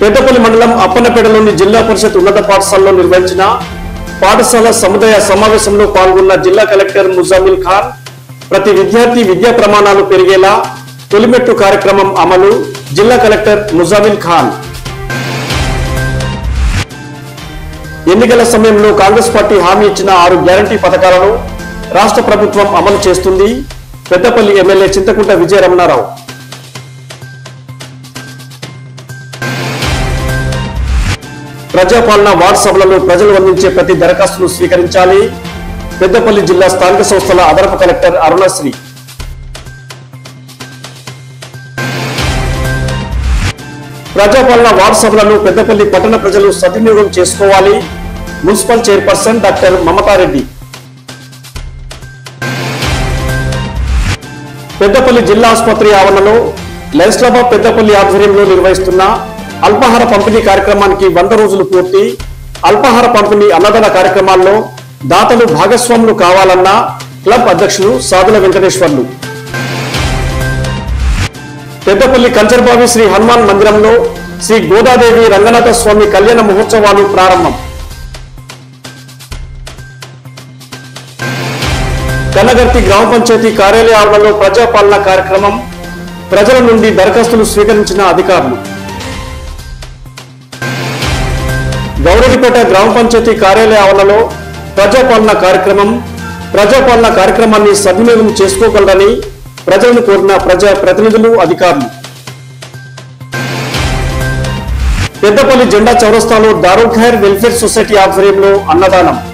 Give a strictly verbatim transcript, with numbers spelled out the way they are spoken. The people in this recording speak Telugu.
పెద్దపల్లి మండలం అప్పన్నపేటలోని జిల్లా పరిషత్ ఉన్నత పాఠశాలలో నిర్వహించిన పాఠశాల సముదాయ సమావేశంలో పాల్గొన్న జిల్లా కలెక్టర్ ముజామిల్ ఖాన్ ప్రతి విద్యార్థి విద్యా ప్రమాణాలు పెరిగేలా తొలిమెట్టు కార్యక్రమం అమలు జిల్లా కలెక్టర్ ముజామిల్ ఖాన్ ఎన్నికల సమయంలో కాంగ్రెస్ పార్టీ హామీ ఇచ్చిన ఆరు గ్యారంటీ పథకాలను రాష్ట్ర ప్రభుత్వం అమలు చేస్తుంది పెద్దపల్లి ఎమ్మెల్యే చింతకుంట విజయరమణారావు ప్రజాపాలన వార్డు సభలలో ప్రజలు అందించే ప్రతి దరఖాస్తును స్వీకరించాలి పెద్దపల్లి జిల్లా స్థానిక సంస్థల అదనపు కలెక్టర్ అరుణశ్రీ ప్రజాపాలన వార్డు సభలను పెద్దపల్లి పట్టణ ప్రజలు సద్వినియోగం చేసుకోవాలి municipal chairperson doctor Mamatha Reddy Peddapalli జిల్లా ఆసుపత్రి ఆవరణలో లైస్లాబా పెద్దపల్లి ఆధ్వర్యంలో నిర్వహిస్తున్న అల్పాహార పంపిణీ కార్యక్రమానికి వంద రోజులు పూర్తి అల్పాహార పంపిణీ అన్నదాన కార్యక్రమాల్లో దాతలు భాగస్వాములు కావాలన్న క్లబ్ అధ్యక్షులు సాదుల వెంకటేశ్వర్లు పెద్దపల్లి కంచర్బావి శ్రీ హనుమాన్ మందిరంలో శ్రీ గోదాదేవి రంగనాథ స్వామి కళ్యాణ మహోత్సవాలు ప్రారంభం కనగర్తి గ్రామ పంచాయతీ కార్యాలయ ఆవరణలో ప్రజాపాలన కార్యక్రమం ప్రజల నుండి దరఖాస్తులు స్వీకరించిన అధికారులు గౌరవిపేట గ్రామ పంచాయతీ కార్యాలయ ఆవరణలో ప్రజాపాలన కార్యక్రమం ప్రజాపాలన కార్యక్రమాన్ని సద్వినియోగం చేసుకోగలరని ప్రజలను కోరిన ప్రజా ప్రతినిధులు అధికారులు పెద్దపల్లి జెండా చౌరస్తాలో దారుల్ ఖైర్ వెల్ఫేర్ సొసైటీ ఆధ్వర్యంలో అన్నదానం